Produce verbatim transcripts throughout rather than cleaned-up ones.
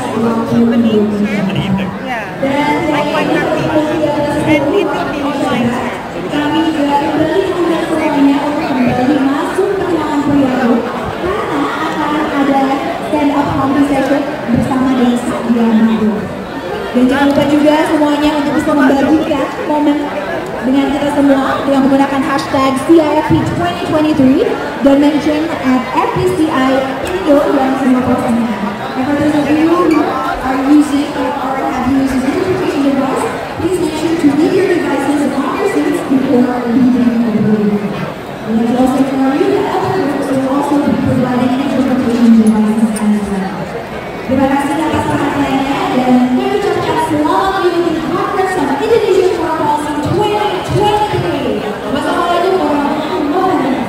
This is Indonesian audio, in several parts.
opening camp. Yeah, I quite happy. And it will be online. Kami juga kembali mengundang semuanya untuk kembali masuk ke ruangan Priamu karena akan ada stand up comedy session bersama Desa Diamando. Dan jangan lupa juga semuanya untuk bisa membagikan momen dengan kita semua dengan menggunakan hashtag C I F P twenty twenty-three dan mention at F P C I Indo dan semua postingan. And for those of you who are using or have used this notification device, please make sure to leave your devices on your seats before leaving the room. And let me also inform you that other groups will also be providing interpretation devices as well. Terima kasih atas perhatiannya dan kami ucapkan selamat mengikuti Congress of Indonesia Foreign Policy twenty twenty-three. Wassalamualaikum warahmatullahi wabarakatuh.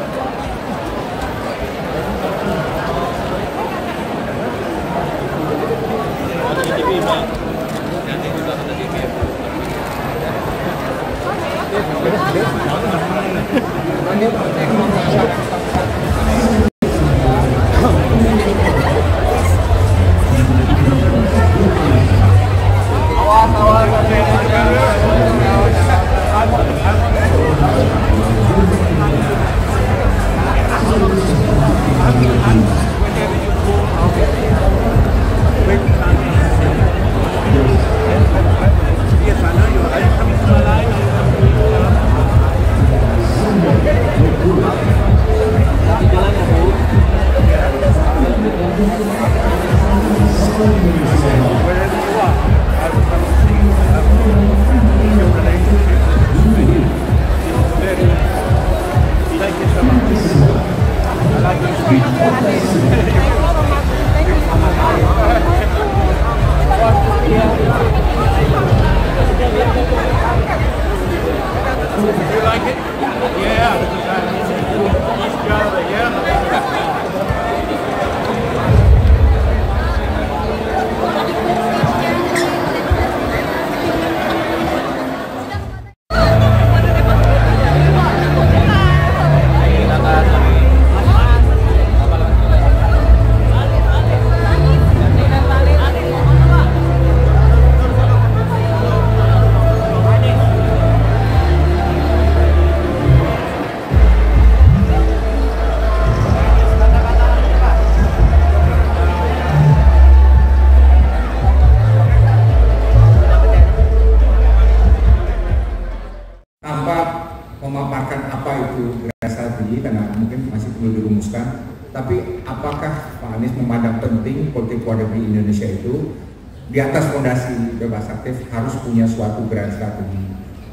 Tapi apakah Pak Anies memandang penting politik luar negeri Indonesia itu di atas fondasi bebas aktif harus punya suatu grand strategi?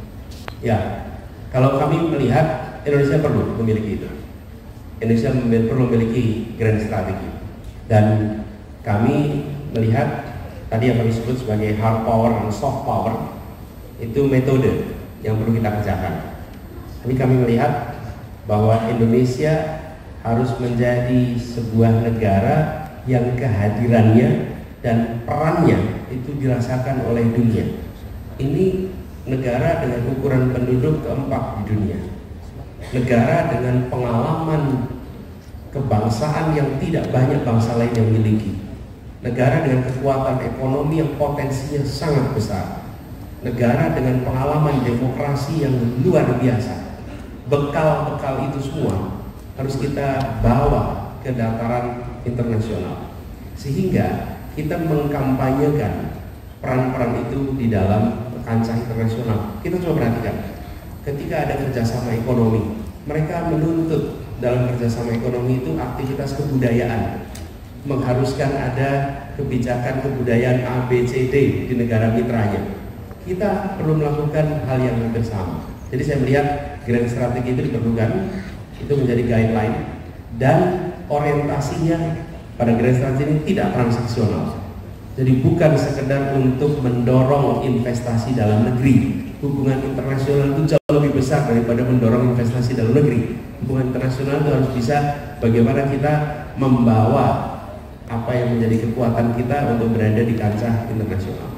Ya, kalau kami melihat Indonesia perlu memiliki itu. Indonesia perlu memiliki grand strategi. Dan kami melihat tadi yang kami sebut sebagai hard power dan soft power itu metode yang perlu kita kerjakan. Tapi kami melihat bahwa Indonesia harus menjadi sebuah negara yang kehadirannya dan perannya itu dirasakan oleh dunia. Ini negara dengan ukuran penduduk keempat di dunia, negara dengan pengalaman kebangsaan yang tidak banyak bangsa lain yang miliki, negara dengan kekuatan ekonomi yang potensinya sangat besar, negara dengan pengalaman demokrasi yang luar biasa. Bekal-bekal itu semua harus kita bawa ke dataran internasional sehingga kita mengkampanyekan peran-peran itu di dalam kancah internasional. Kita coba perhatikan, ketika ada kerjasama ekonomi, mereka menuntut dalam kerjasama ekonomi itu aktivitas kebudayaan, mengharuskan ada kebijakan kebudayaan A, B, C, D di negara mitranya. Kita perlu melakukan hal yang hampir sama. Jadi saya melihat grand strategi itu diperlukan, itu menjadi guideline, dan orientasinya pada grand strategi ini tidak transaksional. Jadi bukan sekedar untuk mendorong investasi dalam negeri. Hubungan internasional itu jauh lebih besar daripada mendorong investasi dalam negeri. Hubungan internasional itu harus bisa bagaimana kita membawa apa yang menjadi kekuatan kita untuk berada di kancah internasional.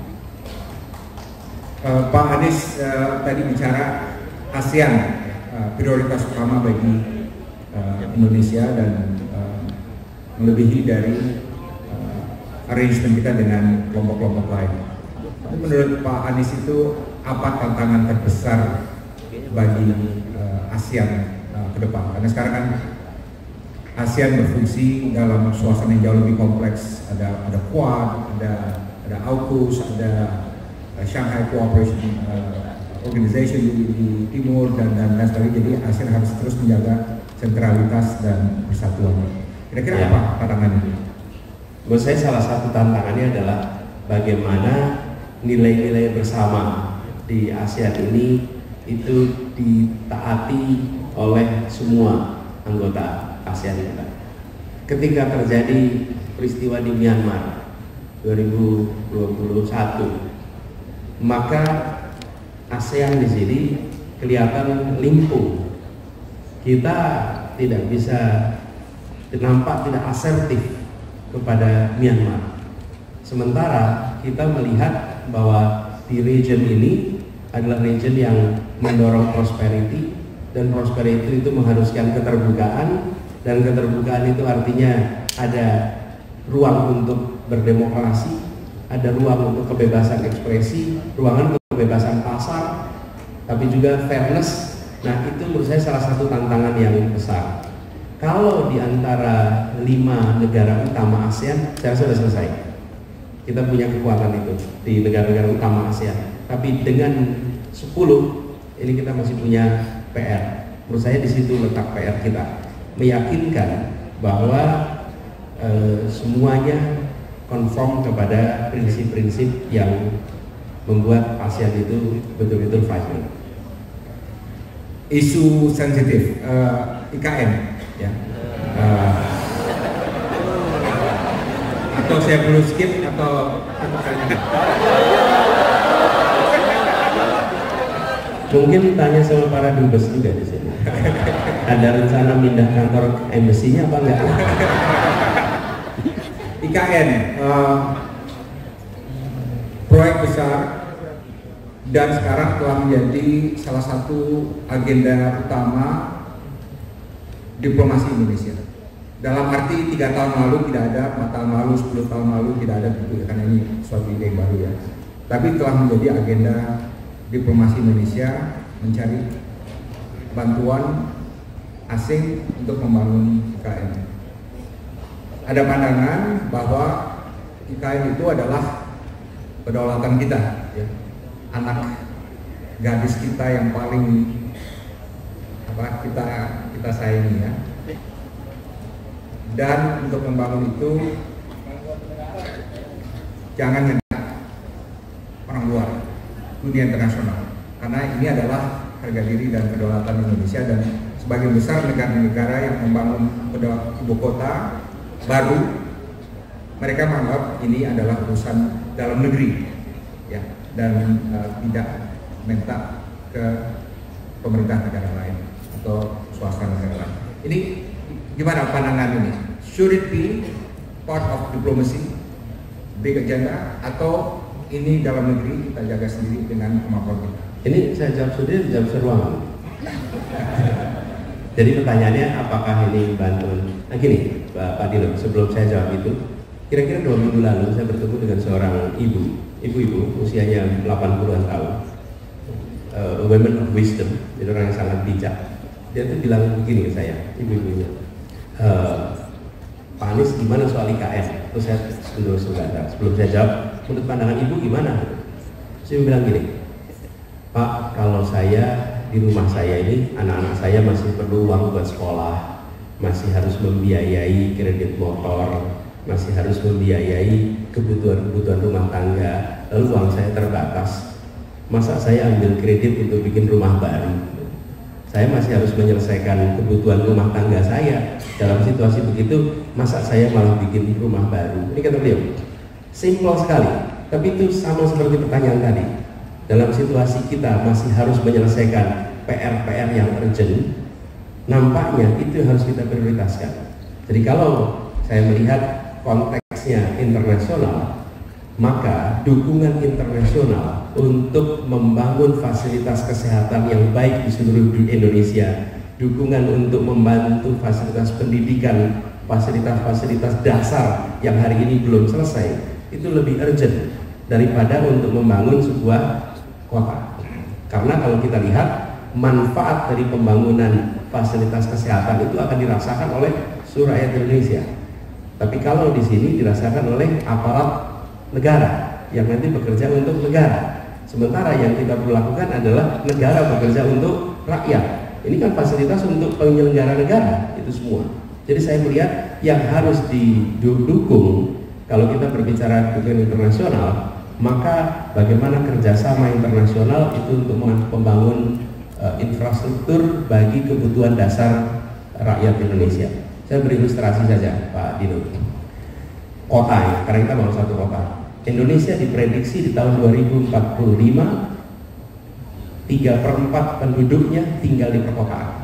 Uh, Pak Anies uh, tadi bicara ASEAN uh, prioritas utama bagi uh, Indonesia dan uh, melebihi dari uh, arrangement kita dengan kelompok-kelompok lain. Tapi menurut Pak Anies itu apa tantangan terbesar bagi uh, ASEAN uh, ke depan? Karena sekarang kan ASEAN berfungsi dalam suasana yang jauh lebih kompleks. Ada ada Quad, ada ada AUKUS, ada uh, Shanghai Cooperation uh, Organization di, di timur dan dan lain sebagainya. Jadi ASEAN harus terus menjaga sentralitas dan persatuan. Kira-kira ya. Apa tantangan ini? Menurut saya salah satu tantangannya adalah bagaimana nilai-nilai bersama di ASEAN ini itu ditaati oleh semua anggota ASEAN kita. Ketika terjadi peristiwa di Myanmar dua ribu dua puluh satu, maka ASEAN di sini kelihatan limpung. Kita tidak bisa nampak tidak asertif kepada Myanmar. Sementara kita melihat bahwa di region ini adalah region yang mendorong prosperity, dan prosperity itu mengharuskan keterbukaan, dan keterbukaan itu artinya ada ruang untuk berdemokrasi, ada ruang untuk kebebasan ekspresi, ruangan untuk kebebasan pasar, tapi juga fairness. Nah, itu menurut saya salah satu tantangan yang besar. Kalau di antara lima negara utama ASEAN, saya sudah selesai. Kita punya kekuatan itu di negara-negara utama ASEAN. Tapi dengan sepuluh, ini kita masih punya P R. Menurut saya di situ letak P R kita. Meyakinkan bahwa e, semuanya konform kepada prinsip-prinsip yang membuat ASEAN itu betul-betul vibrant. Isu sensitif, uh, I K N, ya. Uh, atau saya perlu skip atau mungkin tanya sama para dubes juga di sini. Ada rencana pindah kantor embassy-nya apa enggak? I K N, uh, proyek besar dan sekarang telah menjadi salah satu agenda utama diplomasi Indonesia. Dalam arti tiga tahun lalu tidak ada, empat tahun lalu, sepuluh tahun lalu tidak ada, gitu, karena ini suatu ide baru ya. Tapi telah menjadi agenda diplomasi Indonesia mencari bantuan asing untuk membangun I K N. Ada pandangan bahwa I K N itu adalah kedaulatan kita, ya. Anak gadis kita yang paling apa kita kita sayangi, ya. Dan untuk membangun itu jangan ngejak orang luar, dunia internasional, karena ini adalah harga diri dan kedaulatan Indonesia, dan sebagian besar negara-negara yang membangun ibu kota baru, mereka menganggap ini adalah urusan dalam negeri, ya, dan uh, tidak minta ke pemerintah negara lain atau swasta negara lain. Ini gimana pandangan ini? Should it be part of diplomacy, big agenda, atau ini dalam negeri kita jaga sendiri dengan kemampuan kita? Ini saya jawab sendiri, jawab seruangan. Jadi pertanyaannya apakah ini bantuan? Nah gini, Pak Dilo, sebelum saya jawab itu, kira-kira dua minggu lalu saya bertemu dengan seorang ibu, ibu-ibu usianya delapan puluhan tahun, uh, women of wisdom, jadi orang yang sangat bijak. Dia tuh bilang begini ke saya, ibu-ibunya, uh, Pak Anies gimana soal I K N? Terus saya sebelum, sebelum saya jawab, menurut pandangan ibu gimana? Saya bilang gini, Pak, kalau saya di rumah saya ini, anak-anak saya masih perlu uang buat sekolah, masih harus membiayai kredit motor, masih harus membiayai kebutuhan-kebutuhan rumah tangga, lalu uang saya terbatas. Masa saya ambil kredit untuk bikin rumah baru? Saya masih harus menyelesaikan kebutuhan rumah tangga saya. Dalam situasi begitu, masa saya malah bikin rumah baru? Ini kata beliau, simpel sekali, tapi itu sama seperti pertanyaan tadi. Dalam situasi kita masih harus menyelesaikan P R-P R yang urgent, nampaknya itu harus kita prioritaskan. Jadi kalau saya melihat konteksnya internasional, maka dukungan internasional untuk membangun fasilitas kesehatan yang baik di seluruh Indonesia, dukungan untuk membantu fasilitas pendidikan fasilitas-fasilitas dasar yang hari ini belum selesai itu lebih urgent daripada untuk membangun sebuah kota. Karena kalau kita lihat manfaat dari pembangunan fasilitas kesehatan itu akan dirasakan oleh seluruh rakyat Indonesia. Tapi kalau di sini dirasakan oleh aparat negara yang nanti bekerja untuk negara. Sementara yang kita perlu lakukan adalah negara bekerja untuk rakyat. Ini kan fasilitas untuk penyelenggara negara itu semua. Jadi saya melihat yang harus didukung kalau kita berbicara dukungan internasional, maka bagaimana kerjasama internasional itu untuk membangun uh, infrastruktur bagi kebutuhan dasar rakyat Indonesia. Saya beri ilustrasi saja, Pak Dino. Kota ya, karena kita baru satu kota. Indonesia diprediksi di tahun dua ribu empat puluh lima tiga per empat penduduknya tinggal di perkotaan.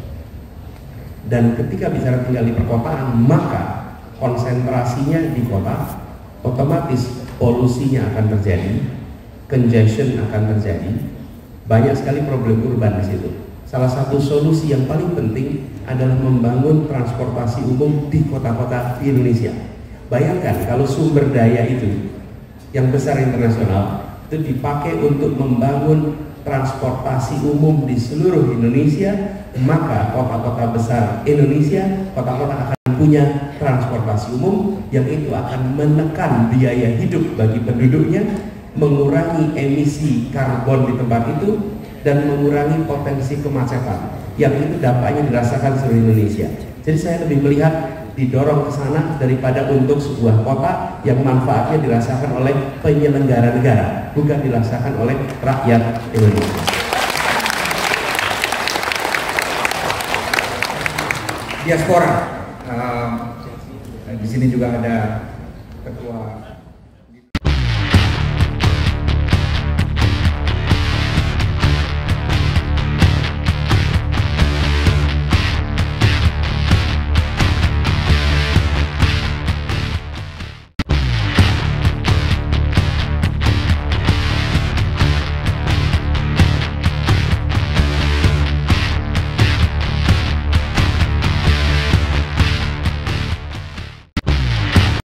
Dan ketika bicara tinggal di perkotaan, maka konsentrasinya di kota, otomatis polusinya akan terjadi, congestion akan terjadi, banyak sekali problem urban di situ. Salah satu solusi yang paling penting adalah membangun transportasi umum di kota-kota di Indonesia. Bayangkan kalau sumber daya itu yang besar internasional itu dipakai untuk membangun transportasi umum di seluruh Indonesia, maka kota-kota besar Indonesia, kota-kota akan punya transportasi umum yang itu akan menekan biaya hidup bagi penduduknya, mengurangi emisi karbon di tempat itu, dan mengurangi potensi kemacetan yang itu dampaknya dirasakan seluruh Indonesia. Jadi saya lebih melihat didorong ke sana daripada untuk sebuah kota yang manfaatnya dirasakan oleh penyelenggara negara, bukan dirasakan oleh rakyat Indonesia. Diaspora, uh, di sini juga ada ketua